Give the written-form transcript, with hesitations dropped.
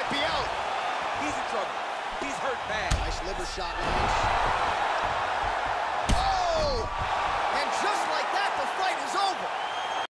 might be out. He's in trouble. He's hurt bad. Nice liver shot, Lance.